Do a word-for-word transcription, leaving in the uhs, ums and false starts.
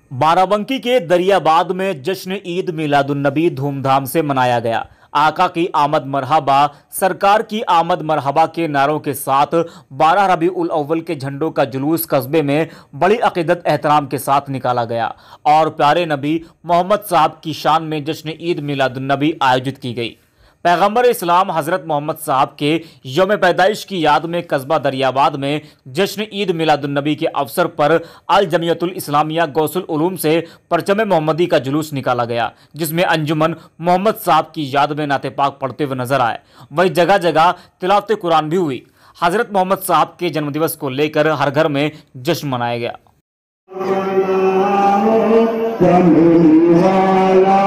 बाराबंकी के दरियाबाद में जश्न ईद मिलादुन्नबी धूमधाम से मनाया गया। आका की आमद मरहबा, सरकार की आमद मरहबा के नारों के साथ बारह रबी उल अव्वल के झंडों का जुलूस कस्बे में बड़ी अकीदत एहतराम के साथ निकाला गया और प्यारे नबी मोहम्मद साहब की शान में जश्न ईद मिलादुन्नबी आयोजित की गई। पैगंबर इस्लाम हज़रत मोहम्मद साहब के यौम पैदाइश की याद में कस्बा दरियाबाद में जश्न ईद मिलादुन्नबी के अवसर पर अल जमियतुल इस्लामिया गौसुल उलूम से परचम मोहम्मदी का जुलूस निकाला गया, जिसमें अंजुमन मोहम्मद साहब की याद में नाते पाक पढ़ते हुए नजर आए। वहीं जगह जगह तिलावत कुरान भी हुई। हज़रत मोहम्मद साहब के जन्मदिवस को लेकर हर घर में जश्न मनाया गया।